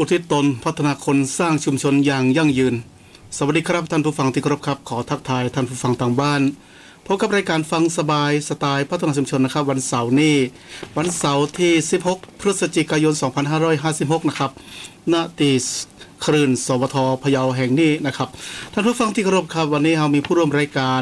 อุทิศตนพัฒนาคนสร้างชุมชนอย่างยั่งยืนสวัสดีครับท่านผู้ฟังที่เคารพครับขอทักทายท่านผู้ฟังต่างบ้านพบกับรายการฟังสบายสไตล์พัฒนาชุมชนนะครับวันเสาร์นี้วันเสาร์ที่16พฤศจิกายน2556นะครับณที่คลื่นสวทพะเยาแห่งนี้นะครับท่านผู้ฟังที่เคารพครับวันนี้เรามีผู้ร่วมรายการ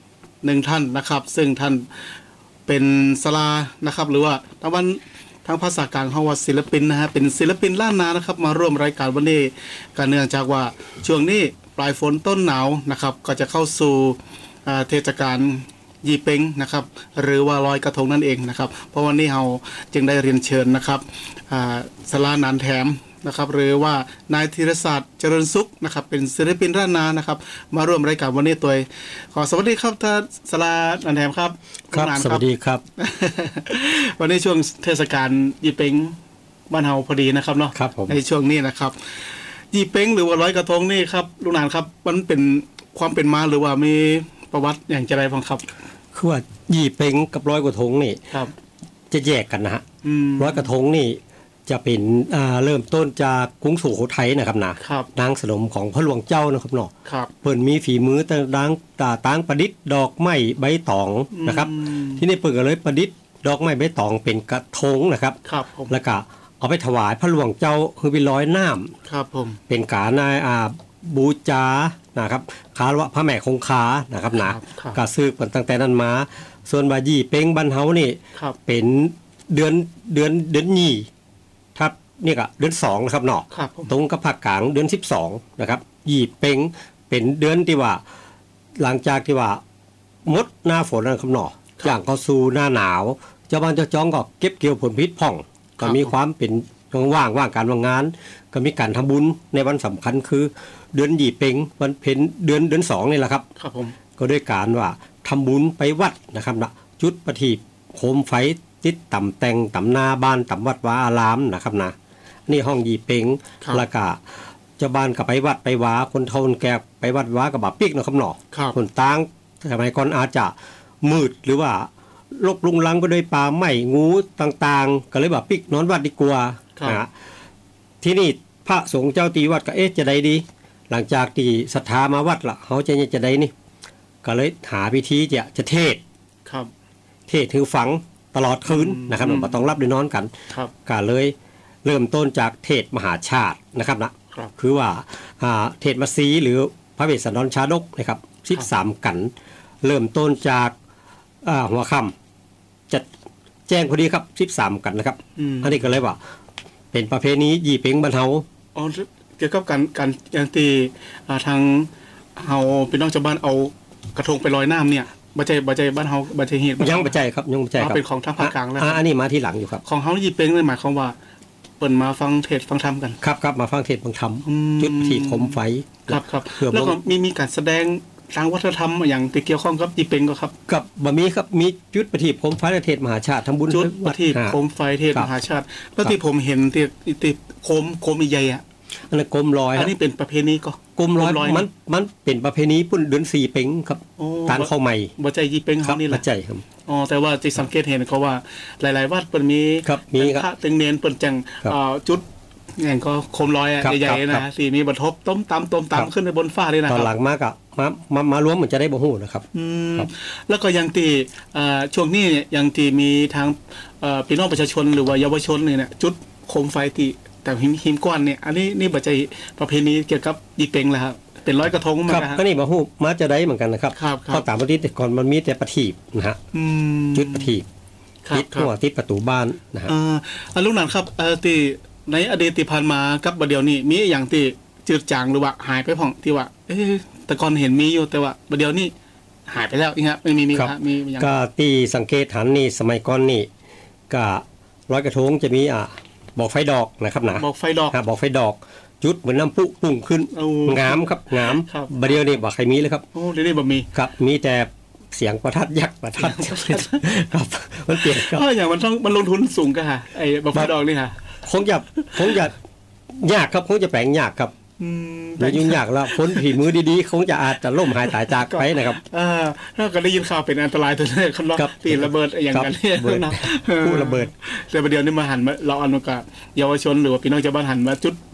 1ท่านนะครับซึ่งท่านเป็นศาลานะครับหรือว่าทางภาษากลางเฮาว่าศิลปินนะฮะเป็นศิลปินล้านนานะครับมาร่วมรายการวันนี้กันเนื่องจากว่าช่วงนี้ปลายฝนต้นหนาวนะครับก็จะเข้าสู่เทศกาลยี่เป็งนะครับหรือว่าลอยกระทงนั่นเองนะครับเพราะวันนี้เราจึงได้เรียนเชิญนะครับศาลานานแถมนะครับหรือว่านายธีรศาสตร์เจริญสุขนะครับเป็นศิลปินล้านนานะครับมาร่วมรายการวันนี้ตัวขอสวัสดีครับท่านศาลานานแถมครับครับสวัสดีครับวันนี้ช่วงเทศกาลยี่เป็งบ้านเฮาพอดีนะครับเนาะในช่วงนี้นะครับยี่เป็งหรือว่าลอยกระทงนี่ครับลุงนานครับมันเป็นความเป็นมาหรือว่ามีประวัติอย่างไรบ้างครับคือว่ายี่เป็งกับร้อยกระทงนี่จะแยกกันนะฮะร้อยกระทงนี่จะเป็นเริ่มต้นจากกรุงสุโขทัยนะครับนะนางสนมของพระหลวงเจ้านะครับเนาะเพิ่นมีฝีมือต่างประดิษฐ์ดอกไม้ใบตองนะครับที่นี่เพิ่นก็เลยประดิษฐ์ดอกไม้ใบตองเป็นกระทงนะครับแล้วก็เอาไปถวายพระหลวงเจ้าคือไปลอยน้ำครับผมเป็นการบูชานะครับคารวะพระแม่คงคานะครับนะก็สืบกันตั้งแต่นั้นมาส่วนบายี่เป็งบ้านเฮานี่เป็นเดือนยี่ทับนี่ก็เดือน2นะครับเนาะตรงกับภาคกลางเดือน12นะครับยี่เป็งเป็นเดือนที่ว่าหลังจากที่ว่ามดหน้าฝนนะครับเนาะอย่างเข้าสู่หน้าหนาวเจ้าบ้านเจ้าจ้องก็เก็บเกี่ยวผลผลิตพ่องก็มีความเป็นว่างการว่างงานก็มีการทำบุญในวันสำคัญคือเดือนยี่เป็งวันเพ็ญเดือน2นี่แหละครับครับผมก็ด้วยการว่าทำบุญไปวัดนะครับนะจุดประทีปโคมไฟติดต่ำแต่งต่ำนาบ้านต่ำวัดวาอารามนะครับนะนี่ห้องยี่เป็งแล้วก็เจ้าบ้านก็ไปวัดไปวาคนเฒ่าคนแก่ไปวัดวากับบ่าปิ๊กนะครับเนาะคนต่างสมัยก่อนอาจจะมืดหรือว่าลกลุงลังไปด้วยป่าไม้งูต่างๆก็เลยบ่าปิ๊กนอนวัดดีกว่านะที่นี่พระสงฆ์เจ้าตีวัดก็จะได้ดีหลังจากที่ศรัทธามาวัดละเขาจะได้นี่ก็เลยหาพิธีจะเทศครับเทศถือฝังตลอดคืนนะครับเราต้องรับด้วยนอนกันก็เลยเริ่มต้นจากเทศมหาชาตินะครับนะคือว่าเทศมัสีหรือพระเวสสันดรชาดกนะครับ13กันเริ่มต้นจากหัวค่ำจะแจ้งพอดีครับ13กันนะครับอันนี้ก็เลยว่าเป็นประเพณียี่เป็งบ้านเฮาอ๋อเกี่ยวกับการอย่างที่ทางเฮาพี่น้องชาวบ้านเอากระทงไปลอยน้ำเนี่ยบ่ใจบ้านเฮาบ่ใจเฮ็ดยังบ่ใจครับยังบ่ใจครับเป็นของทางภาคกลางแล้วอันนี้มาทีหลังอยู่ครับของเฮายี่เป็งนี่หมายความว่าเปิ้นมาฟังเทศน์ฟังธรรมกันครับมาฟังเทศน์ฟังธรรมจุดที่คมไฟครับแล้วก็มีการแสดงทางวัฒนธรรมอย่างที่เกี่ยวข้องกับยี่เป็งก็ครับกับบ่มีครับมีจุดประทีปโคมไฟและเทศน์มหาชาติทำบุญจุดประทีปโคมไฟเทศน์มหาชาติแล้วที่ผมเห็นที่โคมใหญ่ๆอ่ะอันนั้นกลมลอยอันนี้เป็นประเพณีก็กลมลอยมันเป็นประเพณีปุ่นเดือน4เป็งครับตานเข้าใหม่บ่ใจยี่เป็งเฮานี่แหละบ่ใจครับอ๋อแต่ว่าที่สังเกตเห็นเขาว่าหลายๆวัดเปิ้นมีพระตึงเนนเปิ้นจังจุดอย่างก็โคมลอยใหญ่ๆนะสิมีบรรทบต้มตำขึ้นไปบนฟ้าเลยนะครับตอนหลังมากอ่ะมารวมเหมือนจะได้บ่ฮู้นะครับแล้วก็อย่างที่ช่วงนี้เนี่ยอย่างที่มีทางพี่น้องประชาชนหรือว่าเยาวชนเนี่ยจุดโคมไฟที่แต่หิมก้อนเนี่ยอันนี้นี่บ่ใจประเพณีเกี่ยวกับยี่เป็งแหละครับเป็นร้อยกระทงมาครับก็นี่บ่ฮู้มาจะได้เหมือนกันนะครับเพราะตามปกติแต่ก่อนมันมีแต่ประทีปนะฮะจุดประทีปติดหัวติดประตูบ้านนะฮะลุงหนันครับที่ในอดีตที่ผ่านมากับบัดเดี๋ยวนี้มีอย่างที่จืดจางหรือว่าหายไปพ่องที่ว่าแต่ก่อนเห็นมีอยู่แต่ว่าบัดเดี๋ยวนี้หายไปแล้วอีกครับไม่มีครับมีอย่างก็ที่สังเกตหันนี่สมัยก่อนนี่ก็ร้อยกระทงจะมีบอกไฟดอกนะครับนะบอกไฟดอกบอกไฟดอกจุดเหมือนน้ำปุปุ่งขึ้นงามครับงามบัดเดี๋ยวนี้บ่ใครมีเลยครับโอ้เดี๋ยวนี้บ่มีครับมีแต่เสียงประทัดยักษ์ประทัดครับมันเปลี่ยนครับอย่างมันลงทุนสูงก็ฮะไอ้บอกไฟดอกนี่ฮะคงจะยากครับคงจะแปลงยากครับแล้วยุ่งยากแล้วพ้นผีมือดีๆคงจะอาจจะล่มหายตายจากไปนะครับถ้าก็ได้ยินข่าวเป็นอันตรายตัวนี้คนล็อกตีระเบิดอย่างนั้นเนี่ยนะผู้ระเบิดแต่ประเดี๋ยวนี้มาหันมาเราอันกะเยาวชนหรือว่าพี่น้องชาวบ้านหันมาจุด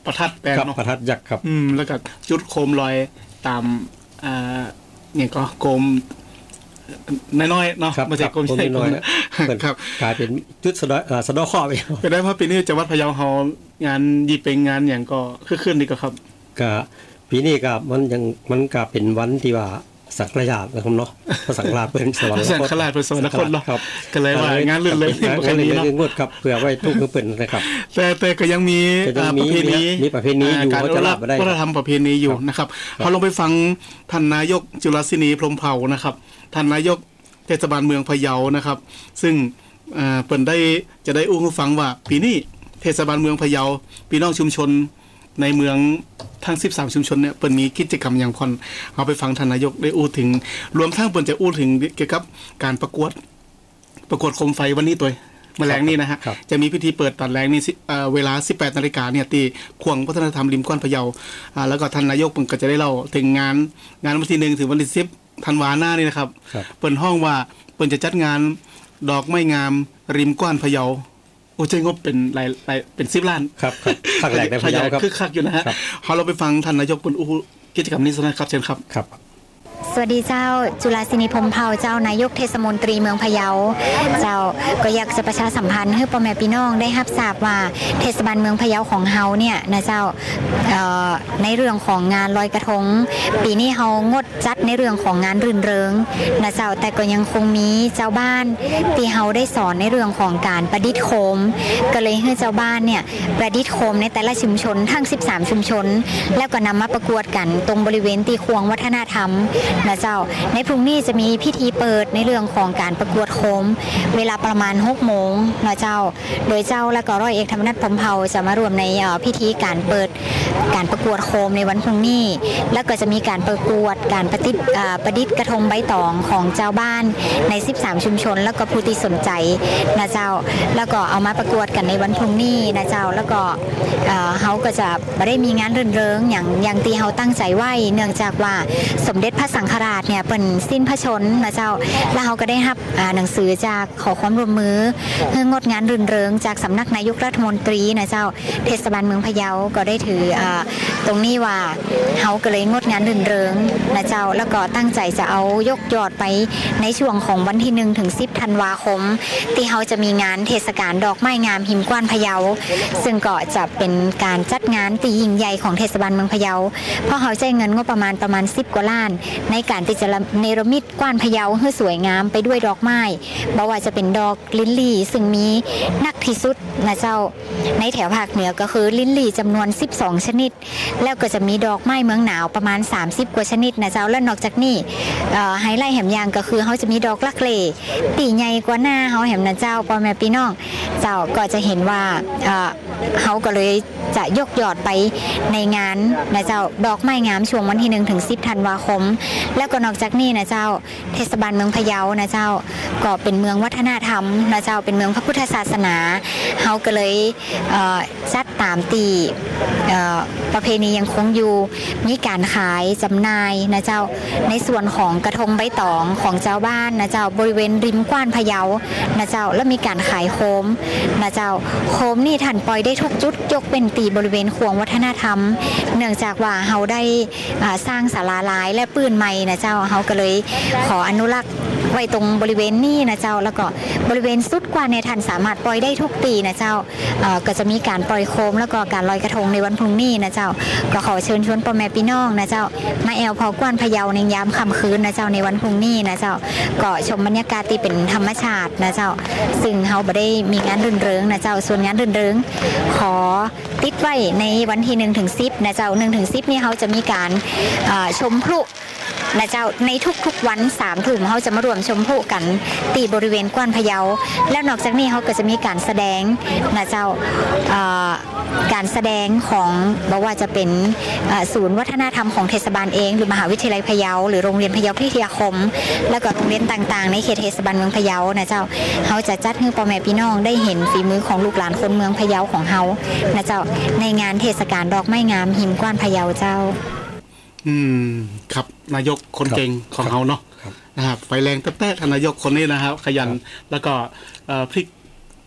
ประทัดแปลงเนาะประทัดยักษ์ครับแล้วก็จุดโคมลอยตามเนี่ยก็โคมน้อยๆเนาะไม่ใช่โคมน้อยครับกลายเป็นจุดสะดอข้อไปเป็นได้เพราะปีนี้จังหวัดพะเยาเฮางานยี่เป็งงานอย่างก็คือขึ้นดีก็ครับก็ปีนี้ก็มันก็เป็นวันที่ว่าสังฆราชนะครับเนาะสังฆราชเป็นสวรรค์สังฆราชเป็นสวรรค์เนาะก็เลยว่างานเลื่อนเลยงานเลื่อนงวดครับเพื่อไว้ทุกเพื่อนนะครับแต่ก็ยังมีประเพณีอยู่การจะรับวัฒนธรรมประเพณีอยู่นะครับเราลองไปฟังท่านนายกจุลศินีพรหมเผ่านะครับท่านนายกเทศบาลเมืองพะเยานะครับซึ่งเปิ่นจะได้อู้ฟังว่าปีนี้เทศบาลเมืองพะเยาพี่น้องชุมชนในเมืองทั้ง13ชุมชนเนี่ยเปิ่นมีกิจกรรมอย่างพอนเอาไปฟังท่านนายกได้อู้ถึงรวมทั้งเปิ่นจะอู้ถึงเกี่ยวกับการประกวดโคมไฟวันนี้ตัวแมลงนี่นะฮะจะมีพิธีเปิดตอนแรงนี่เวลา 18 นาฬิกาเนี่ยที่ควงวัฒนธรรมริมก้อนพะเยาแล้วก็ท่านนายกเปิ่นก็จะได้เล่าถึงงานวันที่1ถึงวันที่10ธันวาคมหน้านี่นะครับเปิ่นห้องว่าเปิ่นจะจัดงานดอกไม้งามริมก้อนพะเยาโอ้ใจงบเป็นหลายเป็น10 ล้านครับครั้งแรกในพะเยาครับคือคักอยู่นะฮะเราไปฟังท่านนายกเป็นกิจกรรมนี้สักหน่อยครับเชิญครับครับสวัสดีเจ้าจุฬาศินีพรหมเผ่าเจ้านายกเทศมนตรีเมืองพะเยาเจ้าก็อยากจะประชาสัมพันธ์ให้พ่อแม่พี่น้องได้รับทราบว่าเทศบาลเมืองพะเยาของเฮาเนี่ยนะเจ้าในเรื่องของงานลอยกระทงปีนี้เฮางดจัดในเรื่องของงานรื่นเริงนะเจ้าแต่ก็ยังคงมีเจ้าบ้านที่เฮาได้สอนในเรื่องของการประดิษฐ์โคมก็เลยให้เจ้าบ้านเนี่ยประดิษฐ์โคมในแต่ละชุมชนทั้ง13ชุมชนแล้วก็นำมาประกวดกันตรงบริเวณตีควงวัฒนธรรมนะเจ้าในพรุ่งนี้จะมีพิธีเปิดในเรื่องของการประกวดโคมเวลาประมาณ6 โมงนะเจ้าโดยเจ้าและก็ร้อยเอกธรรมนัสพรหมเผ่าจะมารวมในพิธีการเปิดการประกวดโคมในวันพรุ่งนี้แล้วก็จะมีการประกวดการประดิษฐ์กระทงใบตองของเจ้าบ้านใน13ชุมชนแล้วก็ผู้ที่สนใจนะเจ้าแล้วก็เอามาประกวดกันในวันพรุ่งนี้นะเจ้าแล้วก็เฮาก็จะไม่ได้มีงานรื่นเริงอย่างที่เฮาตั้งใจไว้เนื่องจากว่าสมเด็จพระสังฆราชเนี่ยเป็นสิ้นพระชนนะเจ้าแล้วเขาก็ได้รับหนังสือจากขอความร่วมมือเพื่องดงานรื่นเริงจากสำนักนายกรัฐมนตรีนะเจ้าเทศบาลเมืองพะเยาก็ได้ถือตรงนี้ว่าเขาก็เลยงดงานรื่นเริงนะเจ้าแล้วก็ตั้งใจจะเอายกยอดไปในช่วงของวันที่1ถึง10ธันวาคมที่เขาจะมีงานเทศกาลดอกไม้งามหิมกว้านพะเยาซึ่งก็จะเป็นการจัดงานที่ยิ่งใหญ่ของเทศบาลเมืองพะเยาเพราะเขาใช้เงินงบประมาณ10 กว่าล้านในการที่จะเนรมิตกว้านพะเยาให้สวยงามไปด้วยดอกไม้บ่ว่าจะเป็นดอกลิ้นลี่ซึ่งมีนักที่สุดนะเจ้าในแถวภาคเหนือก็คือลิ้นลี่จำนวน12ชนิดแล้วก็จะมีดอกไม้เมืองหนาวประมาณ30กว่าชนิดนะเจ้าและนอกจากนี้ไฮไลท์แหมยางก็คือเขาจะมีดอกลักเลตีใหญ่กว่าหน้าเขาแหมนะเจ้าพ่อแม่พี่น้องเจ้าก็จะเห็นว่าเขาก็เลยจะยกยอดไปในงานนะเจ้าดอกไม้งามช่วงวันที่1ถึง10ธันวาคมแล้วก็นอกจากนี้นะเจ้าเทศบาลเมืองพะเยานะเจ้าก็เป็นเมืองวัฒนธรรมนะเจ้าเป็นเมืองพระพุทธศาสนาเขาก็เลยจัดตามตีประเพณียังคงอยู่มีการขายจำหน่ายนะเจ้าในส่วนของกระทงใบตองของเจ้าบ้านนะเจ้าบริเวณริมกว้านพะเยานะเจ้าแล้วมีการขายโคมนะเจ้าโคมนี่ท่านปล่อยได้ทุกจุดยกเป็นตีบริเวณควงวัฒนธรรมเนื่องจากว่าเขาได้สร้างศาลาลายและปืนใหม่นะเจ้าเขาก็เลยขออนุรักษ์ไว้ตรงบริเวณนี้นะเจ้าแล้วก็บริเวณสุดกว่าในท่านสามารถปล่อยได้ทุกตีนะเจ้าก็จะมีการปล่อยโคมแล้วก็การลอยกระทงในวันพรุ่งนี้นะเจ้าก็ขอเชิญชวนพ่อแม่พี่น้องนะเจ้ามาแอลพอกว้านพะเยาในยามค่ำคืนนะเจ้าในวันพรุ่งนี้นะเจ้าก็ชมบรรยากาศที่เป็นธรรมชาตินะเจ้าซึ่งเขาไม่ได้มีงานรื่นเริงนะเจ้าส่วนงานรื่นเริงขอติดไว้ในวันที่1ถึง10นะเจ้า1ถึง10นี่เขาจะมีการชมพลุนะเจ้าในทุกๆวัน3 ทุ่มเขาจะมารวมชมพลุกันตีบริเวณกว้านพะเยาแล้วนอกจากนี้เขาก็จะมีการแสดงนะเจ้าการแสดงของบอกว่าจะเป็นศูนย์วัฒนธรรมของเทศบาลเองหรือมหาวิทยาลัยพะเยาหรือโรงเรียนพะเยาพิทยาคมแล้วก็โรงเรียนต่างๆในเขตเทศบาลเมืองพะเยานะเจ้าเขาจะจัดให้พ่อแม่พี่น้องได้เห็นฝีมือของลูกหลานคนเมืองพะเยาของเขานะเจ้าในงานเทศกาลดอกไม้งามหิมกว้านพะเยาเจ้าครับนายกคนเก่งของเขาเนาะนะครับไฟแรงแป๊ะๆท่านนายกคนนี้นะครับขยันแล้วก็พลิก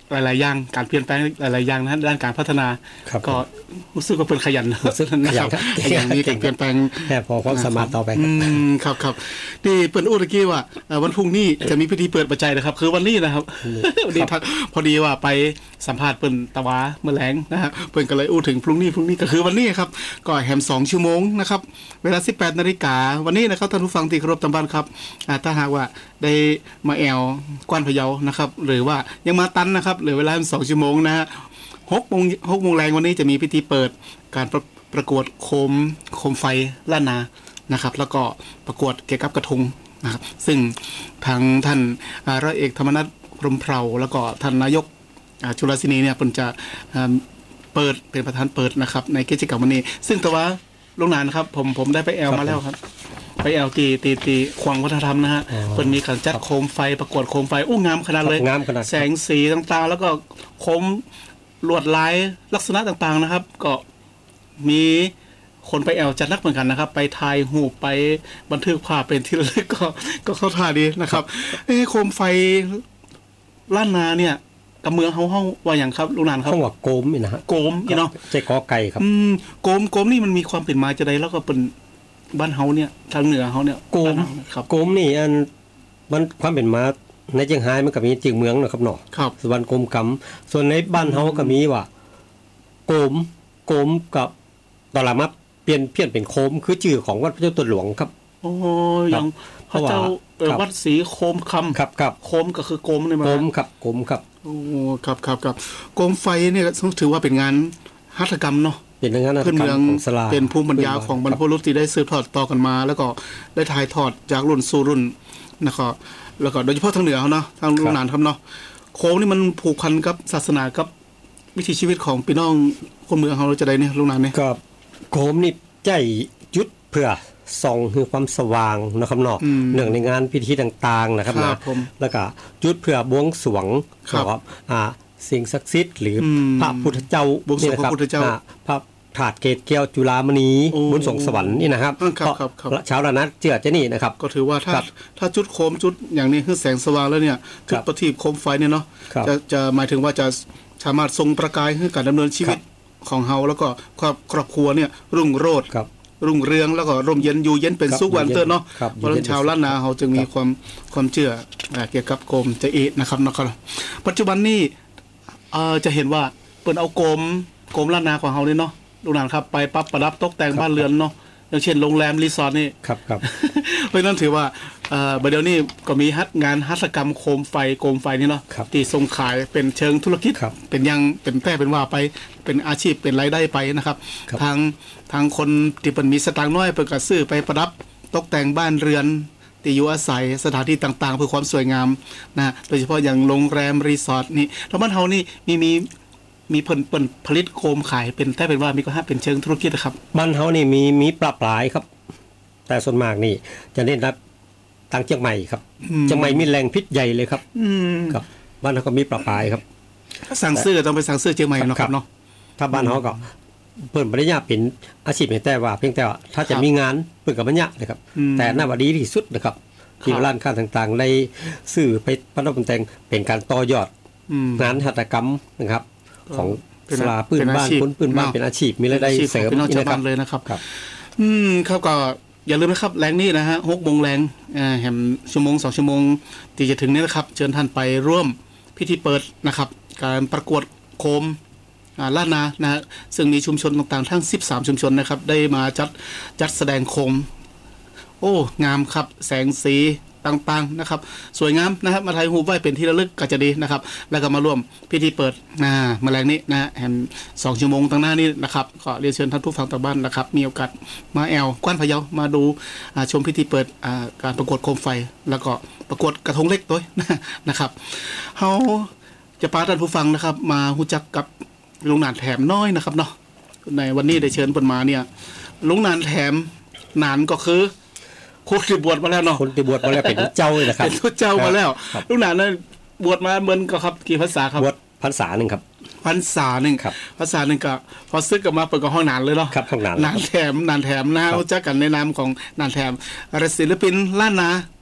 หลายๆอย่างการเปลี่ยนแปลงหลายๆอย่างนะด้านการพัฒนาก็รู้สึกว่าเป็นขยันนะครับอย่างนี้การเปลี่ยนแปลงแค่พอความสามารถต่อไปครับนี่เปิดอุตกี้ว่าวันพรุ่งนี้จะมีพิธีเปิดปัจจัยนะครับคือวันนี้นะครับวันนี้พอดีว่าไปสัมภาษณ์เปิ่นตะวาเมื่อแรงนะฮะเปิ่นก็เลยอู้ถึงพรุ่งนี้ก็คือวันนี้ครับก็แฮม2ชั่วโมงนะครับเวลา 18 นาฬิกาวันนี้นะครับท่านผู้ฟังที่เคารพตามบ้านครับถ้าหากว่าได้มาแอวกว้านพะเยานะครับหรือว่ายังมาตันนะครับเหลือเวลา2ชั่วโมงนะฮะ6 โมงแรงวันนี้จะมีพิธีเปิดการประกวดโคมไฟล้านนานะครับแล้วก็ประกวดเกี่ยวกับกระทงนะครับซึ่งทางท่านร้อยเอกธรรมนัสพรหมเผ่าแล้วก็ท่านนายกจุลศินีเนี่ยเพิ่นจะเปิดเป็นประธานเปิดนะครับในกิจกรรมวันนี้ซึ่งแต่ว่าลงนานนะครับผมได้ไปแอลมาแล้วครับไปแอลตีขวางวัฒนธรรมนะฮะเพิ่นมีการจัดโคมไฟประกวดโคมไฟงามขนาดเลยแสงสีต่างๆแล้วก็โคมลวดลายลักษณะต่างๆนะครับก็มีคนไปแอลจัดนักเหมือนกันนะครับไปถ่ายรูปไปบันทึกภาพเป็นที่ระลึกก็เข้าท่าดีนะครับโคมไฟล้านนาเนี่ยกับเมืองเฮาว่าอย่างครับลุงนานครับเขาว่าโกมนี่นะฮะโกมนี่เนาะใจกอไก่ครับโกมนี่มันมีความเป็นมาจะใดแล้วก็เป็นบ้านเฮาเนี่ยทางเหนือเฮาเนี่ยโกมครับโกมนี่อันมันความเป็นมาในเชียงรายมันก็มีจึงเมืองนะครับเนาะครับส่วนโกมกำส่วนในบ้านเฮาก็มีว่าโกมกับตอนหลังมาเปลี่ยนเป็นโคมคือชื่อของวัดพระเจ้าตนหลวงครับโอ้ยังพระเจ้าวัดศรีโคมคำครับโคมก็คือโกมนี่มั้ยโกมครับโอ้ครับโคมไฟเนี่ยถือว่าเป็นงานหัตถกรรมเนาะเป็นงานหัตถกรรมของศาลาเป็นภูมิปัญญาของบรรพบุรุษที่ได้สืบทอดต่อกันมาแล้วก็ได้ถ่ายทอดจากรุ่นสู่รุ่นนะครับแล้วก็โดยเฉพาะทางเหนือเฮาเนาะทางลุงนานครับเนาะโคมนี่มันผูกพันกับศาสนากับวิถีชีวิตของพี่น้องคนเมืองเฮาจะได้เนี่ยลุงนานเนี่ยก็โคมนี่ใจจุดเพื่อส่องคือความสว่างนะครับเนาะเนื่องในงานพิธีต่างๆนะครับนะแล้วก็จุดเพื่อบวงสรวงครับสิ่งศักดิ์สิทธิ์หรือพระพุทธเจ้านี่นะครับพระถาดเกศแก้วจุฬามณีบุญสงสวรรค์นี่นะครับชาวละนัดเจือจะนี่นะครับก็ถือว่าถ้าจุดโคมจุดอย่างนี้คือแสงสว่างแล้วเนี่ยจุดประทีปโคมไฟเนี่ยเนาะจะหมายถึงว่าจะสามารถทรงประกายให้การดำเนินชีวิตของเฮาแล้วก็ครอบครัวเนี่ยรุ่งโรจน์รุ่งเรืองแล้วก็ร่มเย็นอยู่เย็นเป็นสุขวันเติร์เนาะเพราะชาวล้านนาเขาจึงมีความเชื่อเกี่ยวกับโกมจะนะครับปัจจุบันนี้จะเห็นว่าเปิดเอาโกมล้านนาของเฮานี่เนาะลูกหลานครับไปปั๊บประดับตกแต่งบ้านเรือนเนาะอย่างเช่นโรงแรมรีสอร์ทนี่ครับเพราะนั้นถือว่าเดี๋ยวนี้ก็มีงานหัตถกรรมโคมไฟนี่เนาะที่ส่งขายเป็นเชิงธุรกิจเป็นยังเป็นแพร่เป็นว่าไปเป็นอาชีพเป็นรายได้ไปนะครับทางคนที่เป็นมีสตางค์น้อยเปิดกระซื้อไปประดับตกแต่งบ้านเรือนที่อยู่อาศัยสถานที่ต่างๆเพื่อความสวยงามนะโดยเฉพาะอย่างโรงแรมรีสอร์ทนี่แล้วบ้านเฮานี่มีเปิ่นผลิตโคมขายเป็นแต่เป็นว่ามีก็เป็นเชิงธุรกิจนะครับบ้านเฮานี่มีปรับหลายครับแต่ส่วนมากนี่จะเน้นรับทางเชียงใหม่ครับเชียงใหม่มีแหล่งพิษใหญ่เลยครับครับบ้านเฮาก็มีปรับหลายครับสั่งซื้อต้องไปสั่งซื้อเชียงใหม่เนาะครับเนาะถ้าบ้านเฮาก็เพิ่นบ่ได้ยากเป็นอาชีพแต่ว่าเพียงแต่ว่าถ้าจะมีงานเพิ่นก็บ่ยากนะครับแต่น่าว่าดีที่สุดนะครับที่ร้านค้าต่างๆได้ซื้อไปประดับตกแต่งเป็นการต่อยอดงานหัตถกรรมนะครับของศาลาพื้นบ้านคนพื้นบ้านเป็นอาชีพมีรายได้เสริมนี่นะครับเลยนะครับครับก็อย่าลืมนะครับแรงนี้นะฮะ6 โมงแรงแหมชั่วโมง2ชั่วโมงที่จะถึงนี้นะครับเชิญท่านไปร่วมพิธีเปิดนะครับการประกวดโคมล้านนานะฮะซึ่งมีชุมชนต่างๆทั้ง13ชุมชนนะครับได้มาจัดแสดงโคมโอ้งามครับแสงสีต่างๆนะครับสวยงามนะครับมาถ่ายรูปไว้เป็นที่ระลึกก็จะดีนะครับแล้วก็มาร่วมพิธีเปิดแมลงนี้นะแหม2ชั่วโมงตั้งหน้านี้นะครับก็เรียนเชิญท่านผู้ฟังทางบ้านนะครับมีโอกาสมาแอลกว้านพะเยามาดูชมพิธีเปิดการประกวดโคมไฟแล้วก็ประกวดกระทงเล็กด้วยนะครับเฮาจะพาท่านผู้ฟังนะครับมารู้จักกับลุงนานแถมน้อยนะครับเนาะในวันนี้ได้เชิญเพิ่นมาเนี่ยลุงนานแถมนานก็คือคนที่บวชมาแล้วเนาะคนที่บวชมาแล้วเป็นเจ้าเลยนะครับเป็นเจ้ามาแล้วลุงนานนั้นบวชมาเหมือนก็ครับกี่พรรษาครับบวชพรรษานึงครับพรรษานึงครับพรรษานึงก็พอซึกกลับมาเปิดกับห้องนานเลยเนาะครับห้องนานนานแถมนะรู้จักกันในนามของนานแถมศิลปินล้านนา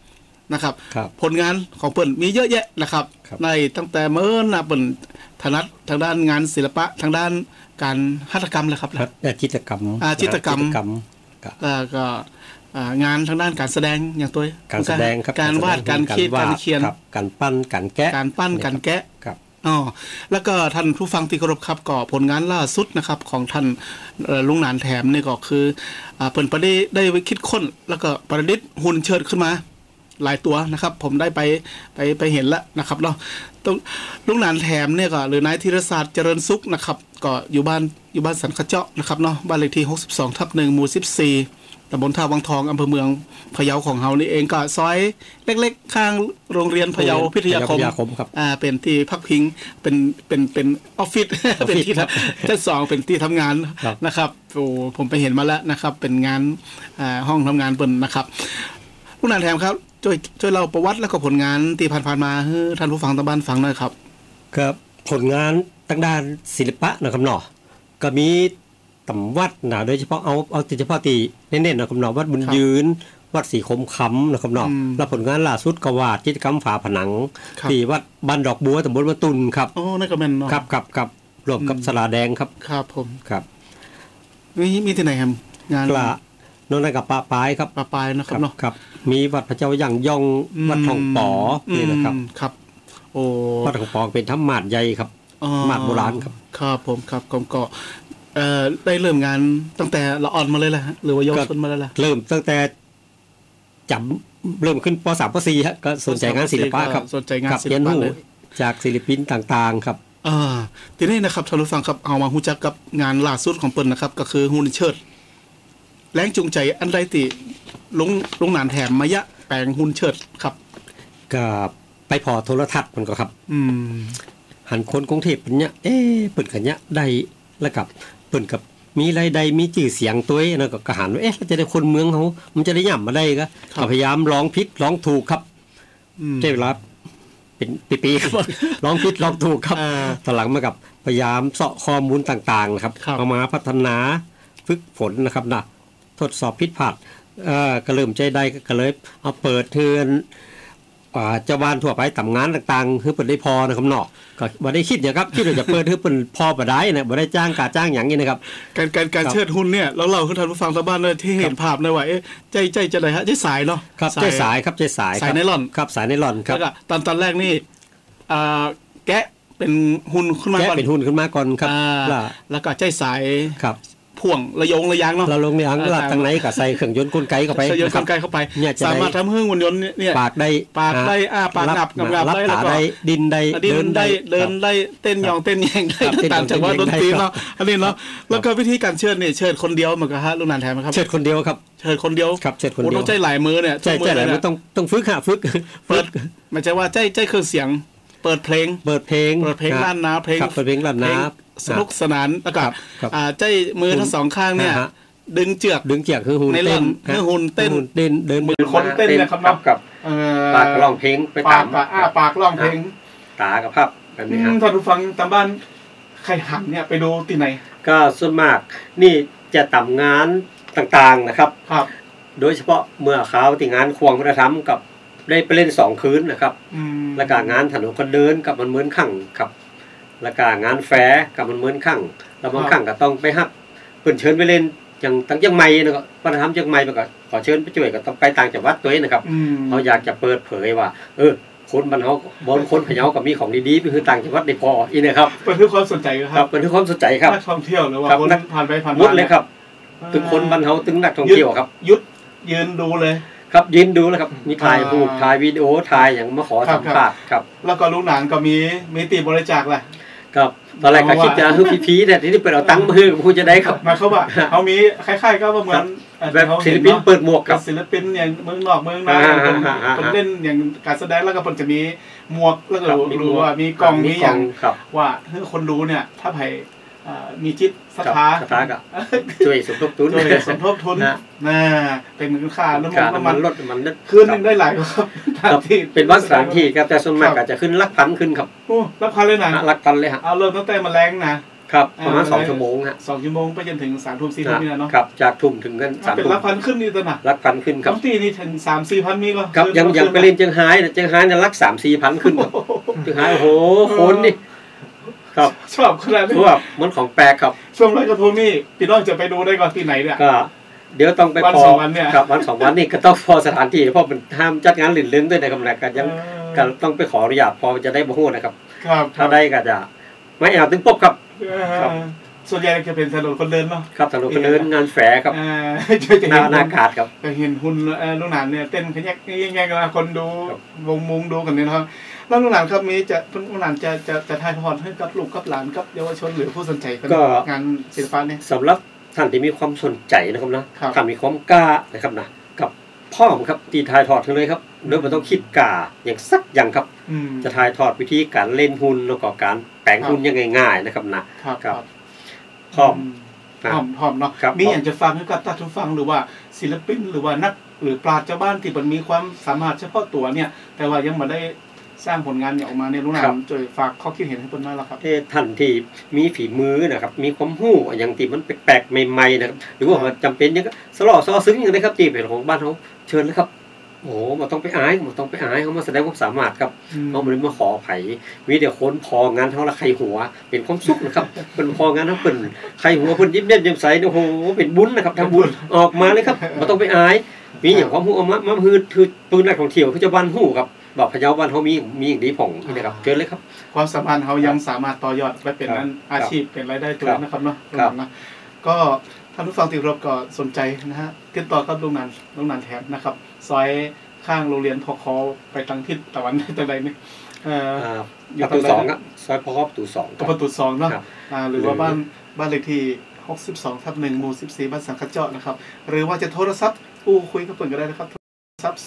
นะครับผลงานของเปิ้นมีเยอะแยะนะครับในตั้งแต่เมื่อนะเปิ้นถนัดทางด้านงานศิลปะทางด้านการหัตถกรรมเลยครับจิตรกรรมแล้วก็งานทางด้านการแสดงอย่างตัวการแสดงครับการวาดการคิดการเขียนการปั้นการแกะการแกะแล้วก็ท่านผู้ฟังที่เคารพครับก็ผลงานล่าสุดนะครับของท่านลุงหนานแถมนี่ก็คือเปิ้นประดิษฐ์ได้คิดค้นแล้วก็ประดิษฐ์หุ่นเชิดขึ้นมาหลายตัวนะครับผมได้ไปเห็นแล้วนะครับเนาะลุงหนานแถมเนี่ยก็หรือนายธีรศาสตร์เจริญสุขนะครับก็อยู่บ้านสันขะเจาะนะครับเนาะบ้านเลขที่62/1หมู่14ตำบลท่าวังทองอำเภอเมืองพะเยาของเฮานี่เองก็ซอยเล็กๆข้างโรงเรียนพะเยาพิทยาคมครับเป็นที่พักพิงเป็นออฟฟิศเป็นที่ชั้น2เป็นที่ทำงานนะครับโอ้ผมไปเห็นมาแล้วนะครับเป็นงานห้องทำงานเปิ้นนะครับผู้นานแถมครับช่วยเล่าประวัติแล้วก็ผลงานที่ผ่านมาให้ท่านผู้ฟังทางบ้านฟังหน่อยครับครับผลงานทางด้านศิลปะนะครับเนาะก็มีตำวัดนะโดยเฉพาะเอาเฉพาะที่เน้นๆนะครับเนาะวัดบุญยืนวัดสีคมคำนะครับเนาะแล้วผลงานล่าสุดก็วาดกิจกรรมฝาผนังที่วัดบ้านดอกบัวตำบลวัดตุนครับอ๋อนั่นก็แม่นเนาะครับรวมกับสลาแดงครับครับผมครับมีที่ไหนครับงานนนท์กับปะปายครับปะปายนะครับเนาะครับมีวัดพระเจ้าย่างย่องวัดทองป๋อนี่นะครับครับโอ้วัดทองป๋อเป็นถ้ำหมาดใหญ่ครับหมาดโบราณครับครับผมครับก็ได้เริ่มงานตั้งแต่ละอ่อนมาเลยแหละหรือว่าเยาวชนมาแล้วล่ะเริ่มตั้งแต่เริ่มขึ้นป.3 ป.4 ฮะก็สนใจงานศิลปะครับสนใจงานศิลปะเลยจากศิลปินต่างๆครับทีนี้นะครับท่านผู้ฟังครับเอามาฮู้จักกับงานล่าสุดของเปิ้นนะครับก็คือหุ่นเชิดแรงจูงใจอันใดที่ลุงหนานแถมมายะแปลงหุ่นเชิดครับก็ไปพอโทรทัศน์มันก็ครับหันคนกรุงเทพเนี่ยเปิดกันเนี่ยได้แล้วกับเปิดกับมีรายได้มีชื่อเสียงตัวนะก็หันว่าจะได้คนเมืองเขามันจะได้ย่ำมาได้ก็พยายามร้องผิดร้องถูกครับใช่ครับเป็นปีๆครับร้องผิดร้องถูกครับตอนหลังมากับพยายามเสาะข้อมูลต่างๆนะครับเอามาพัฒนาฝึกฝนนะครับนะทดสอบผิดพลาดก็เริ่มใจได้ก็เลยเอาเปิดเทือนเจ้าบ้านทั่วไปทำงานต่างๆคือเปิดได้พอนะครับเนาะก็บ่ได้คิดอย่างครับที่เราจะเปิดคือเปิดพอบ่ได้นะบ่ได้จ้างจ้างอย่างนี้นะครับการเชิดหุ้นเนี่ยเราคือท่านผู้ฟังทางบ้านเลยที่เห็นภาพในว่าใจจะได้ฮะใจสายเนาะครับใจสายครับใจสายสายไนลอนครับสายไนลอนครับแล้วก็ตอนแรกนี่แกะเป็นหุ้นขึ้นมาก่อนแกะเป็นหุ้นขึ้นมาก่อนครับแล้วก็ใจสายครับพ่วงระยงระยางเนาะระยงระยางแล้วทางไหนก็ใส่เครื่องยนต์กลไกเข้าไปใส่ยนต์กลไกเข้าไปสามารถทำให้หุ่นยนต์เนี่ยปากได้ปากงับได้แล้วก็ดินได้เดินได้เต้นยองเต้นแยงได้ตามจังหวะดนตรีเนาะอันนี้เนาะแล้วก็วิธีการเชิดเนี่ยเชิดคนเดียวมันก็ฮะลุงนานแทนมั้ยครับเชิดคนเดียวครับเชิดคนเดียวครับเชิดคนเดียวต้องใจหลายมือเนี่ยใจหลายมือต้องฝึกเปิดมันจะว่าใจเครื่องเสียงเปิดเพลงล้านนาเพลงเปิดเพลงล้านนาสนุกสนานแล้วก็ใจมือทั้งสองข้างเนี่ยดึงเจือกคือหุ่นเต้นหุ่นเต้นเดินมือคนเต้นนะครับกับปากร้องเพลงไปตามปากร้องเพลงตากับภาพแบบนี้ครับท่านผู้ฟังตามบ้านใครหันเนี่ยไปดูที่ไหนก็ส่วนมากนี่จะทำงานต่างๆนะครับโดยเฉพาะเมื่อเขาที่งานควงวัฒนธรรมกับได้ไปเล่น2คืนนะครับแล้วก็งานถนนคนเดินกับมันเหมือนขั่งครับแล้วก็งานแฟร์กับมันเหมือนขั่งแล้วบางครั้งก็ต้องไปฮับเพิ่นเชิญไปเล่นอย่างตั้งยังใหม่นะครับวัฒนธรรมยังใหม่มันก็ขอเชิญไปช่วยก็ต้องไปต่างจังหวัดตัวเองนะครับเขาอยากจะเปิดเผยว่าคนบ้านเฮาบ่คนพะเยาก็มีของดีๆไปคือต่างจังหวัดได้พออีนะครับเปิดให้ความสนใจครับเปิดให้ความสนใจครับนักท่องเที่ยวหรือว่าคนผ่านไปผ่านมาเลยครับทุกคนบ้านเฮาถึงนักท่องเที่ยวครับยืนดูเลยครับยืนดูแล้วครับมีถ่ายรูปถ่ายวิดีโอถ่ายอย่างมาขอสัมภาษณ์ครับแล้วก็ลูกหลานก็มีตีบริจาคแหละครับตอนแรกก็คิดจะคือพีๆแต่ทีนี้เปิดเอาตังค์มาให้ผู้จะได้ครับมาเขาว่าเขามีคล้ายๆก็เหมือนแบบศิลปินเปิดหมวกกับศิลปินอย่างเมืองนอกเมืองนาคนเล่นอย่างการแสดงแล้วก็จะมีหมวกแล้วก็รู้ว่ามีกล่องมีอย่างว่าให้คนดูเนี่ยถ้าไผมีจิตศรัทธาก็ช่วยสมทบทุนนะเป็นค่าน้ำมันรถมันคืนนึงได้หลายครับเป็นวัดสถานที่ครับแต่ส่วนมากอาจจะขึ้นลักพันขึ้นครับโอ้ลักพันเลยนะลักพันเลยฮะเอาเริ่มตั้งแต่แมลงนะครับประมาณ2 ชั่วโมงฮะ 2 ชั่วโมงไปจนถึง3 ทุ่ม 4 ทุ่มนี่นะเนาะครับจากทุ่มถึงกัน3 เป็นทุ่มลักพันขึ้นนี่ตัวน่ะลักพันขึ้นครับบางทีนี่ถึง 3-4 พันมีก็ครับยังไปเล่นเจียงไฮ้เนี่ยลัก 3-4 พันขึ้นครับเจียงไฮ้โอ้โหคนนี่ครับชอบขนาดนี้ชอบเหมือนของแปลกครับช่วงลอยกระทงนี่พี่น้องจะไปดูได้ก่อนที่ไหนเนี่ยก็เดี๋ยวต้องไปพอครับวัน2 วันนี่ก็ต้องพอสถานที่เพราะมันห้ามจัดงานหลินเล่นด้วยนะครับนะก็ยังก็ต้องไปขออนุญาตพอจะได้บ่ฮู้นะครับถ้าได้ก็จะไม่เอาตึงปบครับส่วนใหญ่จะเป็นถนนคนเดินเนาะครับถนนคนเดินงานแฝครับหน้ากาดครับเห็นหุ่นลูกหลานเนี่ยเต้นขยักแย่งๆกันคนดูวงมุงดูกันเนี่ยนะครับแล้วลูกหลานครับมีจะลูกหลานจะถ่ายทอดให้กับลูกกับหลานกับเยาวชนหรือผู้สนใจงานศิลปะเนี่ยสำหรับท่านที่มีความสนใจนะครับนะท่านมีความกล้านะครับนะกับพ่อผมครับที่ถ่ายทอดกันเลยครับโดยไม่ต้องคิดกาอย่างสักอย่างครับจะถ่ายทอดวิธีการเล่นหุ่นแล้วก็การแปลงหุ่นยังง่ายๆนะครับนะครับพร้อมเนาะมีอย่างจะฟังให้กับท่านผู้ฟังหรือว่าศิลปินหรือว่านักหรือปราชญ์ชาวบ้านที่มันมีความสามารถเฉพาะตัวเนี่ยแต่ว่ายังไม่ได้สร้างผลงานออกมาในลูกหลานช่วยฝากข้อคิดเห็นให้เพิ่นหน่อยล่ะครับท่านที่มีฝีมือนะครับมีความรู้อย่างที่มันแปลกๆใหม่ๆนะครับหรือว่าจำเป็นยังก็สลอซอซึ้งอย่างนี้ครับที่เป็นของบ้านเขาเชิญเลยครับโอ้บ่ต้องไปอายเขามาแสดงความสามารถครับเขาบ่ได้มาขอไผมีแต่คนพองานเฮาละไข่หัวเป็นความสุขนะครับเพิ่นพองานเฮาเพิ่นไข่หัวเพิ่นยิ้มแย้มแจ่มใสโอ้โหเป็นบุญนะครับทำบุญออกมาเลยครับบ่ต้องไปอายมีอย่างความรู้เอามาคือปืนนักท่องเที่ยวคือจะบ้านฮู้ครับบอกพะเยาบ้านเขามีอย่างดีผ่องนี่นะครับเชิญเลยครับความสามารถเขายังสามารถต่อยอดไปเป็นอาชีพเป็นรายได้ตัวนะครับเนาะนะก็ท่านผู้ฟังที่รบก็สนใจนะฮะติดต่อกับลุงนันแถมนะครับซอยข้างโรงเรียนพคไปทางทิศตะวันตะใดนี่อยู่ประตู2ครับซอยพคประตู2 ประตู2เนาะหรือว่าบ้านเลขที่62/1หมู่14บ้านสังขะเจาะนะครับหรือว่าจะโทรศัพท์คุยกับเพิ่นก็ได้นะครับโทรศัพท์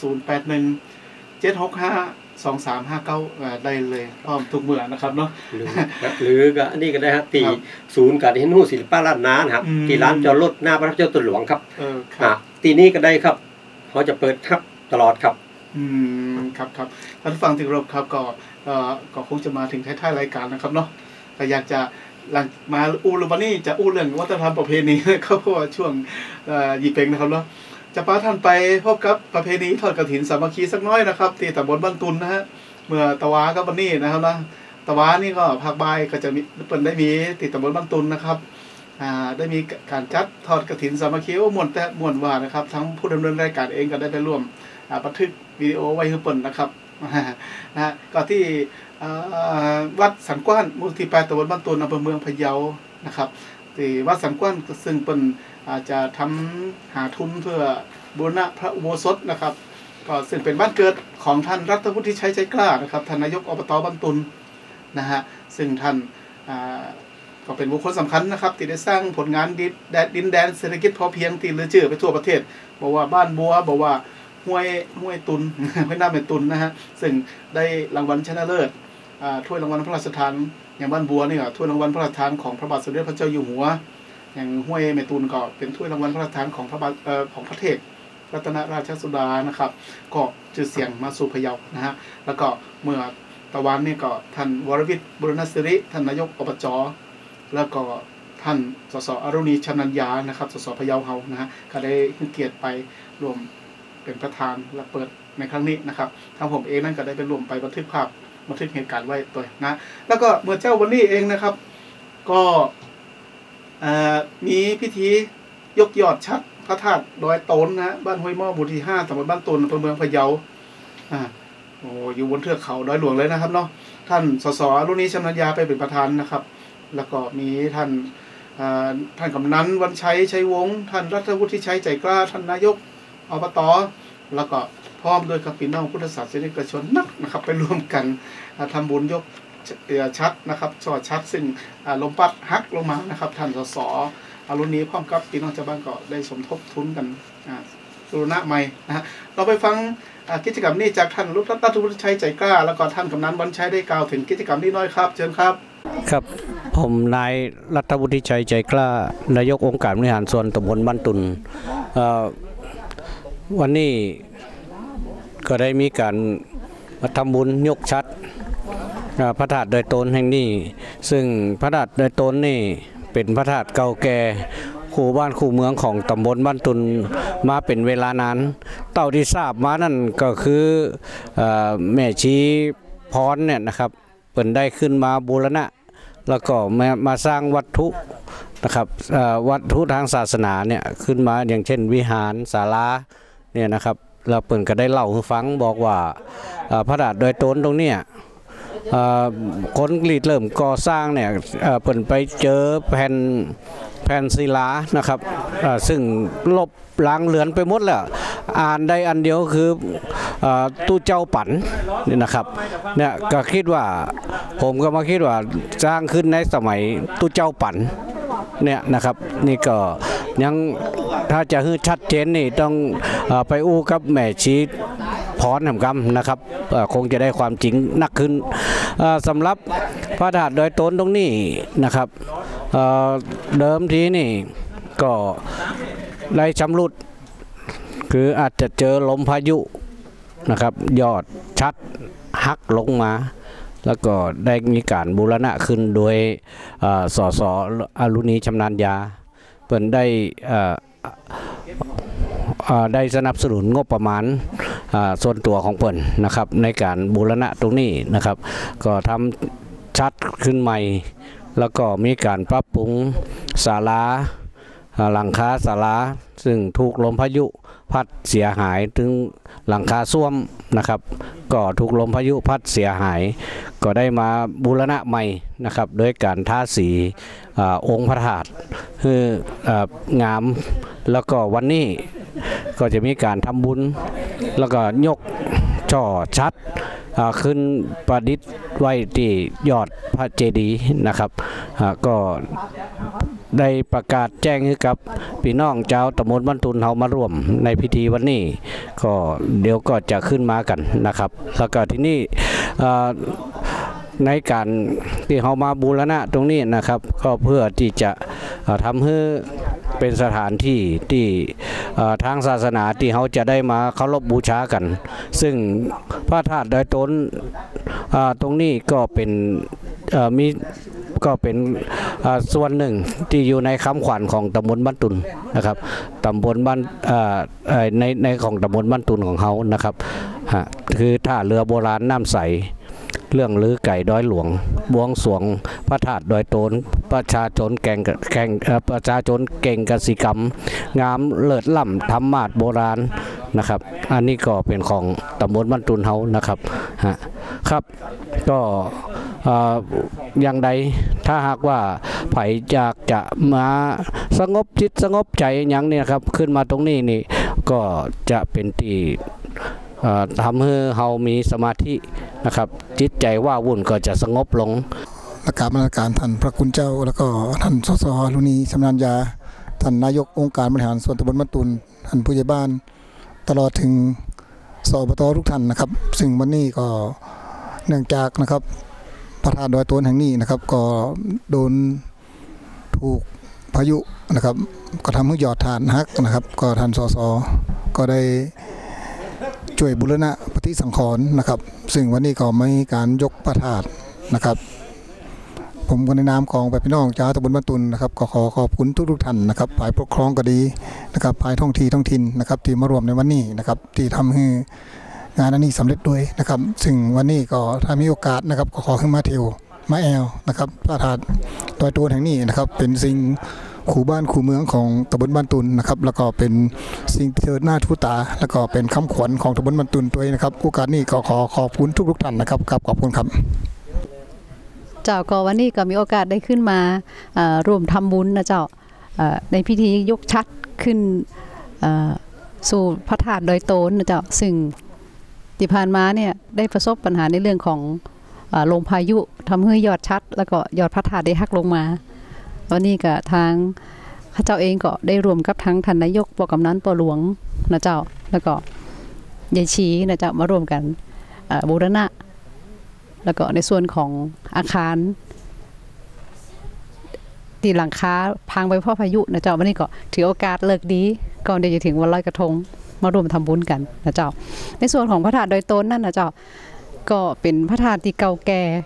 081-765-2359ได้เลยพร้อมทุกเมื่อนะครับเนาะหรือก็อันนี้ก็ได้ครับที่ศูนย์การเรียนรู้ศิลปะล้านนานะครับที่ร้านจอดรถหน้าพระเจ้าตนหลวงครับที่นี้ก็ได้ครับเขาจะเปิดครับตลอดครับครับท่านฟังที่รบครับก็คงจะมาถึงท้ายๆรายการนะครับเนาะก็อยากจะมาลูบันนี่จะเรื่องวัฒนธรรมประเพณีเขาเพราะว่าช่วงยีเปงนะครับเนาะจะพาท่านไปพบกับประเพณีทอดกฐินสามัคคีสักน้อยนะครับที่ตำบลบ้านตุนนะฮะเมื่อตะวากับวันนี้นะครับนะตะวานี่ก็ภาคบ่ายก็จะมีเปิดได้มีติดตำบลบ้านตุนนะครับได้มีการจัดทอดกฐินสามัคคีม่วนว่านะครับทั้งผู้ดำเนินรายการเองก็ได้ไปร่วมบันทึกวิดีโอไว้ให้เปิดนะครับนะก็ที่วัดสันกว้านหมู่ที่8ตำบลบ้านตุนอำเภอเมืองพะเยานะครับที่วัดสันกว้านซึ่งเป็นอาจจะทำหาทุนเพื่อบูรณะพระอุโบสถนะครับก็ซึ่งเป็นบ้านเกิดของท่านรัฐวุฒิชัยใจกล้านะครับท่านนายกอบตบ้านตุนนะฮะซึ่งท่านก็เป็นบุคคลสำคัญนะครับที่ได้สร้างผลงานดินแดนเศรษฐกิจพอเพียงที่ลือชื่อไปทั่วประเทศบอกว่าบ้านบัวบอกว่าห้วยตุนห้วยน้ำเป็นตุนนะฮะซึ่งได้รางวัลชนะเลิศถ้วยรางวัลพระราชทานอย่างบ้านบัวนี่ก็ถ้วยรางวัลพระราชทานของพระบาทสมเด็จพระเจ้าอยู่หัวอย่างห้วยแม่ตูนก็เป็นถ้วยรางวัลพระราชทานของของพระเทพรัตนราชสุดานะครับก็ชื่อเสียงมาสู่พะเยานะฮะแล้วก็เมื่อตะวันนี่ก็ท่านวรวิทย์บุรณศิริท่านนายกอบจ.แล้วก็ท่านสสอรุณีชนัญญานะครับสสพะเยาเฮานะฮะก็ได้เกียรติไปรวมเป็นประธานและเปิดในครั้งนี้นะครับทางผมเองนั่นก็ได้ไปรวมไปบันทึกภาพบันทึกเหตุการณ์ไว้ตัวนะแล้วก็เมื่อเจ้าวันนี้เองนะครับก็มีพิธียกยอดชัดพระธาตุดอยโตนนะบ้านห้วยหม้อหมู่ที่5ตำบลบ้านตุนอำเภอเมืองพะเยาอยู่บนเทือกเขาดอยหลวงเลยนะครับเนาะท่านสสรุ่นนี้ชำนาญญาไปเป็นประธานนะครับแล้วก็มีท่านกำนันวันชัยชัยวงศ์ท่านรัฐวุฒิชัยใจกล้าท่านนายกอบต.แล้วก็พร้อมด้วยกับพี่น้องพุทธศาสนิกชนนะครับไปร่วมกันทำบุญยกชัดนะครับช่อชัดซึ่งลมพัดฮักลงมานะครับท่านสสรุ่นนี้พร้อมกับพี่น้องชาวบ้านก็ได้สมทบทุนกันบูรณะใหม่นะฮะเราไปฟังกิจกรรมนี้จากท่านรัฐวุฒิชัยใจกล้าแล้วก็ท่านกำนันวันชัยได้กล่าวถึงกิจกรรมนี้น้อยครับเชิญครับครับผมนายรัฐวุฒิชัยใจกล้านายกองค์การบริหารส่วนตำบลบ้านตุนวันนี้ก็ได้มีการทำบุญยกชัดพระธาตุดอยโตนแห่งนี้ซึ่งพระธาตุดอยโตนนี่เป็นพระธาตุเก่าแก่คู่บ้านคู่เมืองของตำบลบ้านตุนมาเป็นเวลานานเต่าที่ทราบมานั่นก็คือแม่ชีพรเนี่ยนะครับเปิ่นได้ขึ้นมาบูรณะแล้วก็มาสร้างวัตถุนะครับวัตถุทางศาสนาเนี่ยขึ้นมาอย่างเช่นวิหารศาลาเนี่ยนะครับเราเปิ่นก็ได้เล่าให้ฟังบอกว่าพระธาตุดอยโตนตรงเนี้ยคนกรีดเริ่มก่อสร้างเนี่ยเปิ่นไปเจอแผ่นศิลานะครับซึ่งลบล้างเลือนไปหมดแล้วอ่านได้อันเดียวคือตู้เจ้าปั่นนี่นะครับเนี่ยก็คิดว่าผมก็มาคิดว่าสร้างขึ้นในสมัยตู้เจ้าปั่นเนี่ยนะครับนี่ก็ยังถ้าจะให้ชัดเจนนี่ต้องไปอู้กับแม่ชีพรแห่งกรรมนะครับคงจะได้ความจริงนักขึ้นสำหรับพระธาตุดอยโตนตรงนี้นะครับเดิมทีนี่ก็ได้ชำรุดคืออาจจะเจอลมพายุนะครับยอดชัดหักลงมาแล้วก็ได้มีการบูรณะขึ้นโดยสส.อรุณีชำนาญยาเปิ่นได้สนับสนุนงบประมาณส่วนตัวของเปิ่นนะครับในการบูรณะตรงนี้นะครับก็ทำชัดขึ้นใหม่แล้วก็มีการปรับปรุงศาลาหลังคาศาลาซึ่งถูกลมพายุพัดเสียหายถึงหลังคาส้วมนะครับก็ถูกลมพายุพัดเสียหายก็ได้มาบูรณะใหม่นะครับโดยการทาสีองค์พระธาตุคืองามแล้วก็วันนี้ก็จะมีการทำบุญแล้วก็ยกช่อชัดขึ้นประดิษฐ์ไว้ที่ยอดพระเจดีย์นะครับก็ได้ประกาศแจ้งให้กับพี่น้องเจ้าตำบลบ้านตุนเฮามาร่วมในพิธีวันนี้ก็เดี๋ยวก็จะขึ้นมากันนะครับแล้วก็ที่นี่ในการที่เฮามาบูรณะตรงนี้นะครับก็เพื่อที่จะทำให้เป็นสถานที่ที่ทางศาสนาที่เขาจะได้มาเคารพบูชากันซึ่งพระธาตุดอยโตนตรงนี้ก็เป็นส่วนหนึ่งที่อยู่ในคำขวัญของตำบลบ้านตุนนะครับตำบลบ้านในของตำบลบ้านตุนของเขานะครับคือท่าเรือโบราณน้ำใสเรื่องลือไก่ดอยหลวงบวงสรวงพระธาตุดอยโตนประชาชนเก่งกสิกรรมงามเลิศล้ำธรรมาสโบราณนะครับอันนี้ก็เป็นของตำบลบ้านตุนเฮานะครับครับก็อย่างใดถ้าหากว่าไผอยากจะมาสงบจิตสงบใจอย่างนี้ครับขึ้นมาตรงนี้นี่ก็จะเป็นที่ทำให้เฮามีสมาธินะครับจิตใจว่าวุ่นก็จะสงบลงและกราบนมัสการท่านพระคุณเจ้าแล้วก็ท่านสส.อรุณีชำนาญยาท่านนายกองค์การบริหารส่วนตำบลบ้านตุนท่านผู้ใหญ่บ้านตลอดถึงสบต.ทุกท่านนะครับซึ่งวันนี้ก็เนื่องจากนะครับพระธาตุดอยโตนแห่งนี้นะครับก็โดนถูกพายุนะครับก็ทำให้ยอดฐานหักนะครับก็ท่านสส.ก็ได้ช่วยบูรณะปฏิสังขรณ์นะครับซึ่งวันนี้ก็มีการยกพระธาตุนะครับผมก็ในนามของพี่น้องชาวตำบลบ้านตุนนะครับก็ขอขอบคุณทุกท่านนะครับฝ่ายปกครองก็ดีนะครับฝ่ายท้องถิ่นนะครับที่มาร่วมในวันนี้นะครับที่ทำให้งานอันนี้สำเร็จด้วยนะครับซึ่งวันนี้ก็ถ้ามีโอกาสนะครับก็ขอขึ้นมาเที่ยวมาแอลนะครับพระธาตุดอยโตนแห่งนี้นะครับเป็นสิ่งคู่บ้านคู่เมืองของตำบลบ้านตุนนะครับแล้วก็เป็นสิ่งที่เทิดหน้าทูตาแล้วก็เป็นคำขวัญของตำบลบ้านตุนตัวเองนะครับโอกาสนี้ก็ขอขอบคุณทุกท่านนะครับขอบคุณครับเจ้าก็วันนี้ก็มีโอกาสได้ขึ้นมาร่วมทำบุญนะเจ้าในพิธียกชัดขึ้นสู่พระธาตุดอยโตนนะเจ้าซึ่งที่ผ่านมาเนี่ยได้ประสบปัญหาในเรื่องของลมพายุทำให้ยอดชัดแล้วก็ยอดพระธาตุได้หักลงมาวันนี้ก็ทางข้าเจ้าเองก็ได้รวมกับทั้งท่านนายกปกำนันปหลวงนะเจ้าแล้วก็ยายชีนะเจ้ามารวมกันบูรณะแล้วก็ในส่วนของอาคารที่หลังคาพังไปเพราะพายุนะเจ้าวันนี้ก็ถือโอกาสเลิกดีก่อนเดี๋ยวจะถึงวันลอยกระทงมารวมทำบุญกันนะเจ้าในส่วนของพระธาตุดอยโตนนั่นนะเจ้าก็เป็นพระธาตุที่เก่าแก่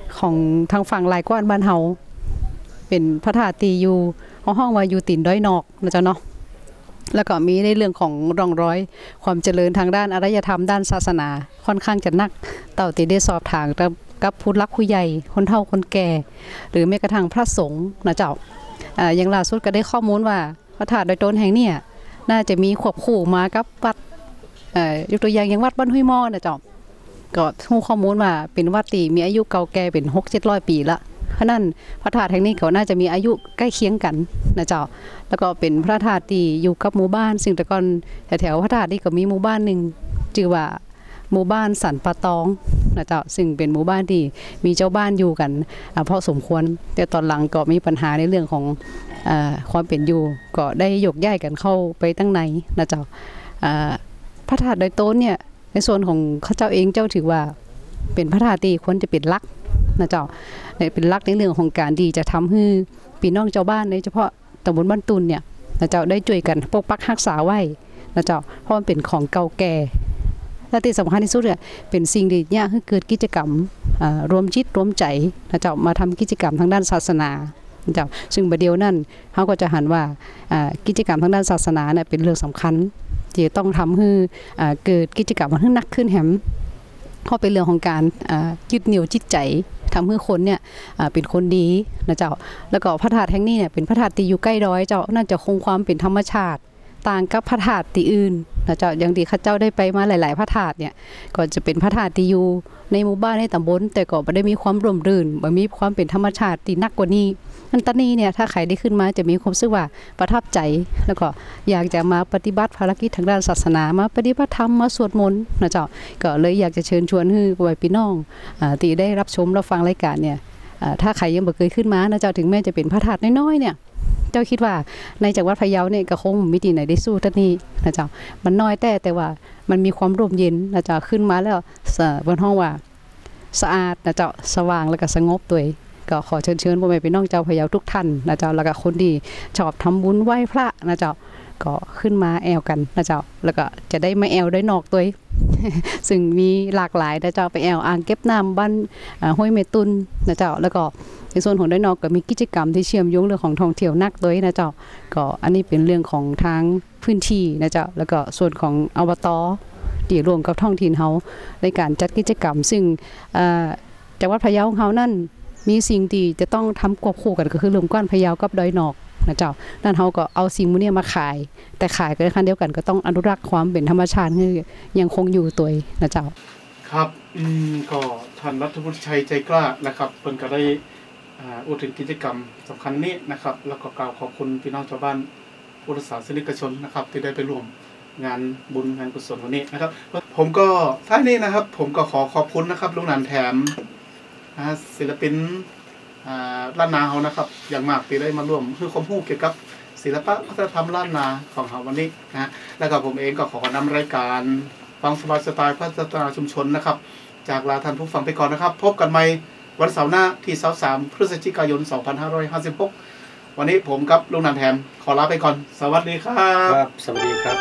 ของทางฝั่งลายกว้านบ้านเฮาเป็นพระธาตุตีอยู่ห้องว่าอยู่ตีนด้อยนอกนะจ๊ะเนาะแล้วก็มีในเรื่องของร่องรอยความเจริญทางด้านอารยธรรมด้านศาสนาค่อนข้างจะนักเต่าตีได้สอบถามกับผู้รักผู้ใหญ่คนเฒ่าคนแก่หรือแม้กระทั่งพระสงฆ์นะเจ้าอย่างล่าสุดก็ได้ข้อมูลว่าพระธาตุดอยโตนแห่งนี้น่าจะมีควบคู่มากับวัดยกตัวอย่างวัดบ้านห้วยหม้อนะเจ้าก็รู้ข้อมูลว่าเป็นวัดที่มีอายุเก่าแก่เป็น600-700 ปีละเพราะนั้นพระธาตุแห่งนี้เขาน่าจะมีอายุใกล้เคียงกันนะเจ้าแล้วก็เป็นพระธาตุที่อยู่กับหมู่บ้านซึ่งแต่ก่อนแถวพระธาตุนี่ก็มีหมู่บ้านหนึ่งชื่อว่าหมู่บ้านสันปะตองนะเจ้าซึ่งเป็นหมู่บ้านที่มีเจ้าบ้านอยู่กันพอสมควรแต่ตอนหลังก็มีปัญหาในเรื่องของความเป็นอยู่ก็ได้ยกย้ายกันเข้าไปตั้งในนะเจ้าพระธาตุดอยโตนเนี่ยในส่วนของข้าเจ้าเองเจ้าถือว่าเป็นพระธาตุที่ควรจะเป็นหลักนะเจ้าเป็นหลักในเรื่องของการดีจะทำให้พี่น้องเจ้าบ้านโดยเฉพาะตำบลบ้านตุนเนี่ยนะเจ้าได้ช่วยกันปกปักรักษาไว้นะเจ้าเพราะมันเป็นของเก่าแก่และที่สำคัญที่สุดเนี่ยเป็นสิ่งที่เนี่ยให้เกิดกิจกรรมรวมจิตรวมใจนะเจ้ามาทำกิจกรรมทางด้านศาสนานะเจ้าซึ่งประเดี๋ยวนั้นเขาก็จะหันว่ากิจกรรมทางด้านศาสนาเนี่ยเป็นเรื่องสำคัญที่ต้องทำให้เกิดกิจกรรมมันให้นักขึ้นแหมเพราะเป็นเรื่องของการยึดเหนี่ยวจิตใจทำให้คนเนี่ยเป็นคนดีนะเจ้าแล้วก็พระธาตุแห่งนี้เนี่ยเป็นพระธาตุที่อยู่ใกล้ดอยเจ้าน่าจะคงความเป็นธรรมชาติต่างกับพระธาตุที่อื่นนะเจ้าอย่างที่ข้าเจ้าได้ไปมาหลายๆพระธาตุเนี่ยก็จะเป็นพระธาตุที่อยู่ในหมู่บ้านในตำบลแต่ก็ไม่ได้มีความร่มรื่นไม่มีความเป็นธรรมชาติที่นักกว่านี้อันตอนนี้เนี่ยถ้าใครได้ขึ้นมาจะมีความรู้สึกว่าประทับใจแล้วก็อยากจะมาปฏิบัติภารกิจทางด้านศาสนามาปฏิบัติธรรมมาสวดมนต์นะเจ้าก็เลยอยากจะเชิญชวนให้พี่น้องที่ได้รับชมรับฟังรายการเนี่ยถ้าใครยังไม่เคยขึ้นมานะเจ้าถึงแม้จะเป็นพระธาตุน้อยๆเนี่ยเจ้าคิดว่าในจังหวัดพะเยาเนี่ยก็คงมีที่ไหนได้สู้ท่านนี้นะเจ้ามันน้อยแต่ว่ามันมีความร่มเย็นนะเจ้าขึ้นมาแล้วบนห้องว่าสะอาดนะเจ้าสว่างแล้วก็สงบตัวก็ขอเชิญพ่อแม่พี่น้องเจ้าพะเยาทุกท่านนะเจ้าแล้วก็คนที่ชอบทำบุญไหว้พระนะเจ้าก็ขึ้นมาแอวกันนะเจ้าแล้วก็จะได้มาแอวได้นอกตัวซึ่งมีหลากหลายนะเจ้าไปแอวอ่างเก็บน้ำบ้านห้วยเมตุนนะเจ้าแล้วก็ในส่วนของด้านนอกก็มีกิจกรรมที่เชื่อมโยงเรื่องของท่องเที่ยวนักตัวนะเจ้าก็อันนี้เป็นเรื่องของทางพื้นที่นะเจ้าแล้วก็ส่วนของอบต.ที่รวมกับท้องถิ่นเฮาในการจัดกิจกรรมซึ่งจังหวัดพะเยาของเฮานั่นมีสิ่งที่จะต้องทำควบคู่กันก็คือรวมก้อนพะเยากับดอยนอกนะเจ้านั่นเฮาก็เอาสิ่งมื้อนี้มาขายแต่ขายกันในคันเดียวกันก็ต้องอนุรักษ์ความเป็นธรรมชาติให้ยังคงอยู่ตัวนะเจ้าครับก็ท่านรัฐมนตรีชัยใจกล้านะครับเพิ่นก็ได้พูดถึงกิจกรรมสำคัญนี้นะครับแล้วก็กล่าวขอบคุณพี่น้องชาวบ้านพุทธศาสนิกชนนะครับที่ได้ไปร่วมงานบุญงานกุศลวันนี้นะครับผมก็ท้ายนี้นะครับผมก็ขอบคุณนะครับลุงหนานแถมศิลปินล้านนาเฮานะครับอย่างมากที่ได้มาร่วมคือความรู้เกี่ยวกับศิลปะวัฒนธรรมล้านนาของเฮาวันนี้นะแล้วก็ผมเองก็ขอนำรายการฟังสบายสไตล์พัฒนาชุมชนนะครับจากลาท่านผู้ฟังไปก่อนนะครับพบกันใหม่วันเสาร์หน้าที่23 พฤศจิกายน 2556วันนี้ผมกับลุงนันแถมขอลาไปก่อนสวัสดีครับครับสวัสดีครับ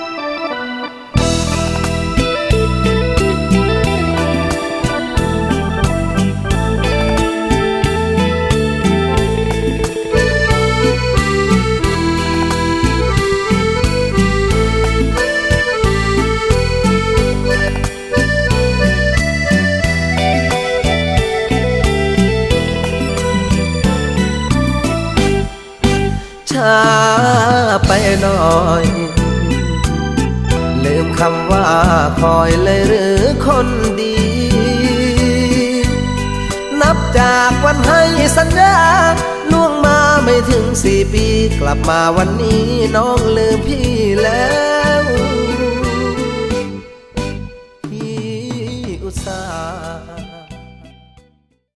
ช้าไปหน่อยลืมคำว่าคอยเลยหรือคนดีนับจากวันให้สัญญาล่วงมาไม่ถึง4 ปีกลับมาวันนี้น้องลืมพี่แล้ว